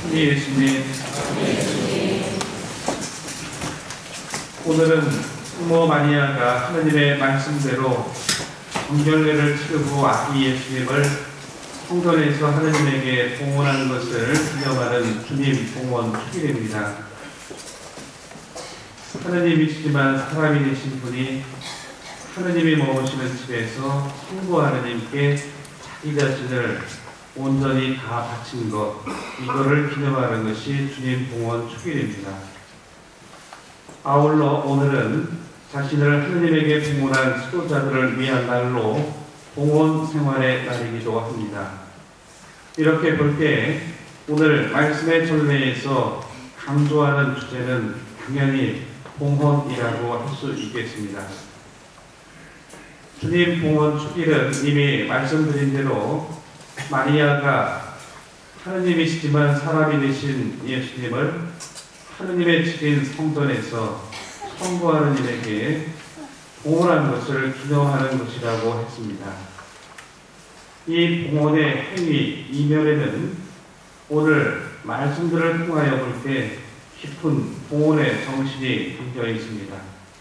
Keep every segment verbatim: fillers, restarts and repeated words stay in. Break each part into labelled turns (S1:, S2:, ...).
S1: 우리 예수님, 오늘은 성모 마리아가 하느님의 말씀대로 정결례를 치르고 아기 예수님을 성전에서 하느님에게 봉헌하는 것을 기념하는 주님 봉헌 축일입니다. 하느님이시지만 사람이 되신 분이 하느님이 머무시는 집에서 성부 하느님께 자기 자신을 온전히 다 바친 것, 이거를 기념하는 것이 주님 봉헌 축일입니다. 아울러 오늘은 자신을 하느님에게 봉헌한 수도자들을 위한 날로 봉헌 생활의 날이기도 합니다. 이렇게 볼 때 오늘 말씀의 전례에서 강조하는 주제는 당연히 봉헌이라고 할 수 있겠습니다. 주님 봉헌 축일은 이미 말씀드린 대로 마리아가 하느님이시지만 사람이 되신 예수님을 하느님의 집인 성전에서 성부 하느님에게 봉헌한 것을 기념하는 것이라고 했습니다. 이 봉헌의 행위 이면에는 오늘 말씀들을 통하여 볼 때 깊은 봉헌의 정신이 담겨 있습니다.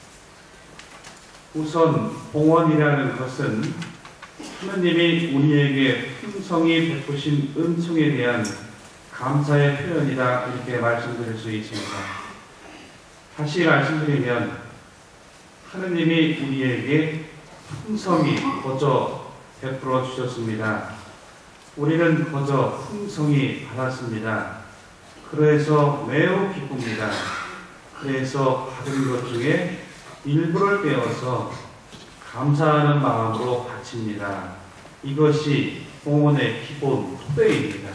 S1: 우선 봉헌이라는 것은 하느님이 우리에게 풍성히 베푸신 은총에 대한 감사의 표현이다, 이렇게 말씀드릴 수 있습니다. 다시 말씀드리면 하느님이 우리에게 풍성히 거저 베풀어 주셨습니다. 우리는 거저 풍성히 받았습니다. 그래서 매우 기쁩니다. 그래서 받은 것 중에 일부를 떼어서 감사하는 마음으로 바칩니다. 이것이 봉헌의 기본 토대입니다.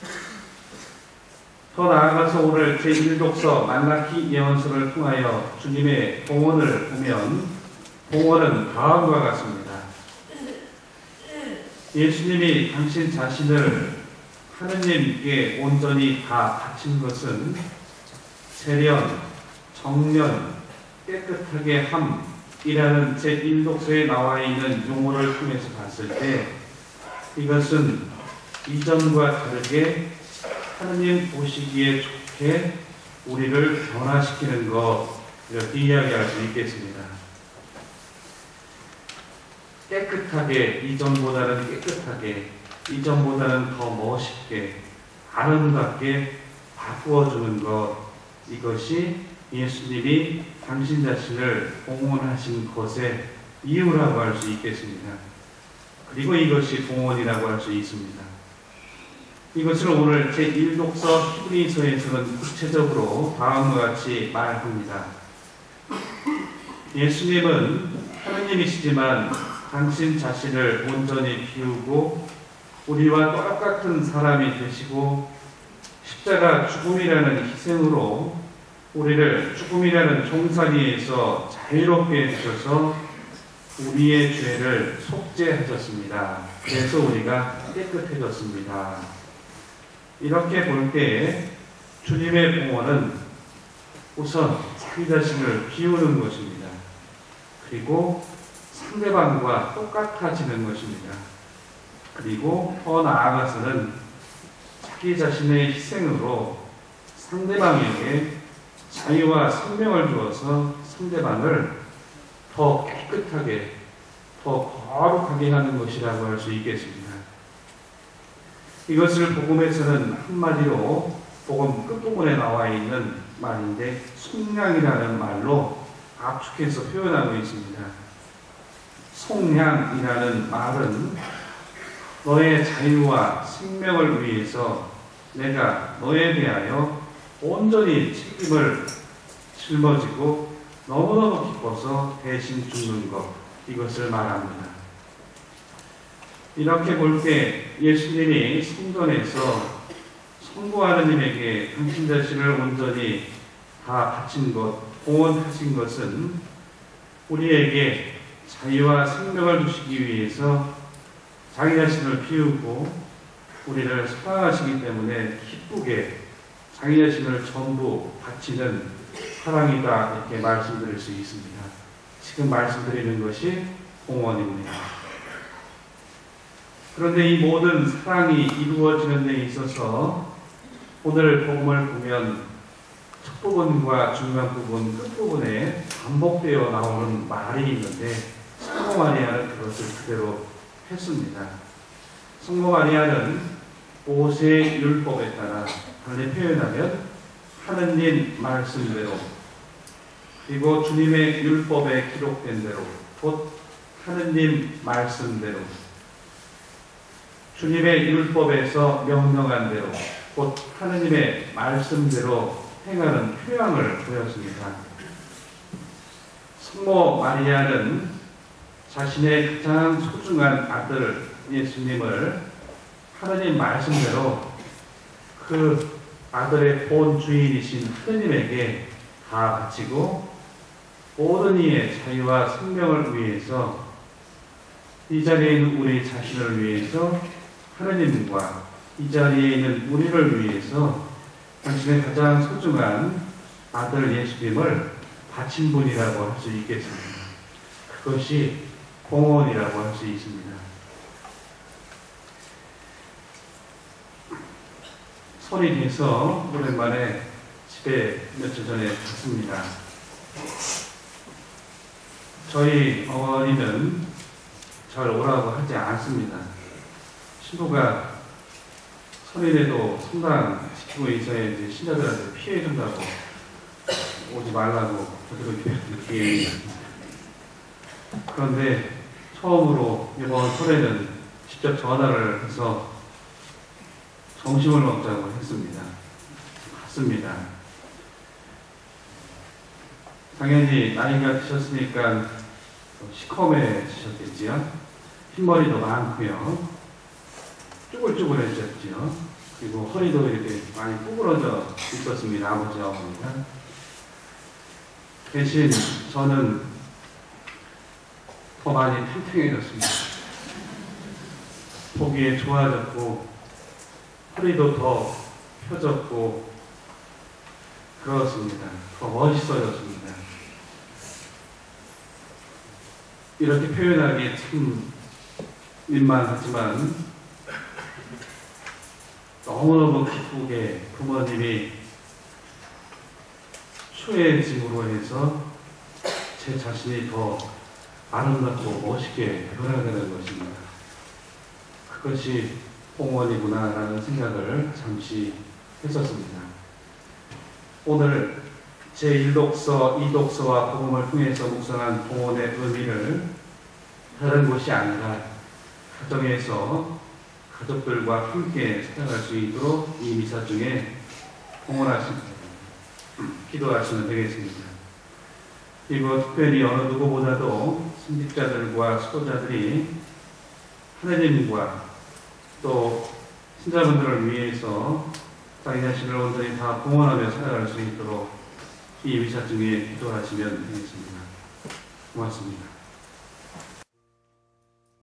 S1: 더 나아가서 오늘 제일 독서 말라기 예언서를 통하여 주님의 봉헌을 보면 봉헌은 다음과 같습니다. 예수님이 당신 자신을 하느님께 온전히 다 바친 것은 세련, 정련, 깨끗하게 함이라는 제일 독서에 나와 있는 용어를 통해서 봤을 때 이것은 이전과 다르게 하느님 보시기에 좋게 우리를 변화시키는 것, 이렇게 이야기할 수 있겠습니다. 깨끗하게, 이전보다는 깨끗하게, 이전보다는 더 멋있게, 아름답게 바꾸어주는 것, 이것이 예수님이 당신 자신을 봉헌하신 것의 이유라고 할 수 있겠습니다. 그리고 이것이 봉헌이라고 할 수 있습니다. 이것을 오늘 제일 독서 히브리서에서는 구체적으로 다음과 같이 말합니다. 예수님은 하느님이시지만 당신 자신을 온전히 비우고 우리와 똑같은 사람이 되시고 십자가 죽음이라는 희생으로 우리를 죽음이라는 종살이에서 자유롭게 해주셔서 우리의 죄를 속죄하셨습니다. 그래서 우리가 깨끗해졌습니다. 이렇게 볼 때 주님의 봉헌은 우선 자기 자신을 비우는 것입니다. 그리고 상대방과 똑같아지는 것입니다. 그리고 더 나아가서는 자기 자신의 희생으로 상대방에게 자유와 생명을 주어서 상대방을 더 깨끗하게, 더 거룩하게 하는 것이라고 할 수 있겠습니다. 이것을 복음에서는 한마디로 복음 끝부분에 나와 있는 말인데 속량이라는 말로 압축해서 표현하고 있습니다. 속량이라는 말은 너의 자유와 생명을 위해서 내가 너에 대하여 온전히 책임을 짊어지고 너무너무 기뻐서 대신 죽는 것, 이것을 말합니다. 이렇게 볼 때 예수님이 성전에서 성부 하느님에게 당신 자신을 온전히 다 바친 것, 봉헌하신 것은 우리에게 자유와 생명을 주시기 위해서 자기 자신을 비우고 우리를 사랑하시기 때문에 기쁘게 자기 자신을 전부 바치는 사랑이다, 이렇게 말씀드릴 수 있습니다. 지금 말씀드리는 것이 봉헌입니다. 그런데 이 모든 사랑이 이루어지는 데 있어서 오늘 복음을 보면 첫 부분과 중간 부분, 끝부분에 반복되어 나오는 말이 있는데 성모 마리아는 그것을 그대로 했습니다. 성모 마리아는 모세의 율법에 따라 달리 표현하면 하느님 말씀대로 그리고 주님의 율법에 기록된 대로 곧 하느님 말씀대로 주님의 율법에서 명령한 대로 곧 하느님의 말씀대로 행하는 표양을 보였습니다. 성모 마리아는 자신의 가장 소중한 아들 예수님을 하느님 말씀대로 그 아들의 본 주인이신 하느님에게 다 바치고 모든 이의 자유와 생명을 위해서 이 자리에 있는 우리 자신을 위해서 하느님과 이 자리에 있는 우리를 위해서 당신의 가장 소중한 아들 예수님을 바친 분이라고 할 수 있겠습니다. 그것이 공헌이라고 할 수 있습니다. 설이 돼서 오랜만에 집에 며칠 전에 갔습니다. 저희 어머니는 저를 오라고 하지 않습니다. 신부가 설인에도 성당 지키고 있어야 이제 신자들한테 피해 준다고 오지 말라고 저들은 이렇게 그런데 처음으로 이번 설에는 직접 전화를 해서 점심을 먹자고 했습니다. 갔습니다. 당연히 나이가 드셨으니까 시커매지셨겠지요. 흰머리도 많고요. 쭈글쭈글해졌지요. 그리고 허리도 이렇게 많이 구부러져 있었습니다. 아버지 어머니가. 대신 저는 더 많이 탱탱해졌습니다. 보기에 좋아졌고 허리도 더 펴졌고 그렇습니다. 더 멋있어졌습니다. 이렇게 표현하기 참 민망하지만 너무너무 기쁘게 부모님이 추해짐으로 해서 제 자신이 더 아름답고 멋있게 변화되는 것입니다. 그것이 공헌이구나라는 생각을 잠시 했었습니다. 오늘 제일 독서, 이 독서와 복음을 통해서 묵상한 공헌의 의미를 다른 곳이 아니라 가정에서 가족들과 함께 살아갈 수 있도록 이 미사 중에 공헌하시면 기도하시면 되겠습니다. 그리고 특별히 어느 누구보다도 신직자들과 수도자들이 하느님과 또 신자분들을 위해서 자기 자신을 온전히 다 공헌하며 살아갈 수 있도록 이 미사 중에 기도하시면 되겠습니다. 고맙습니다.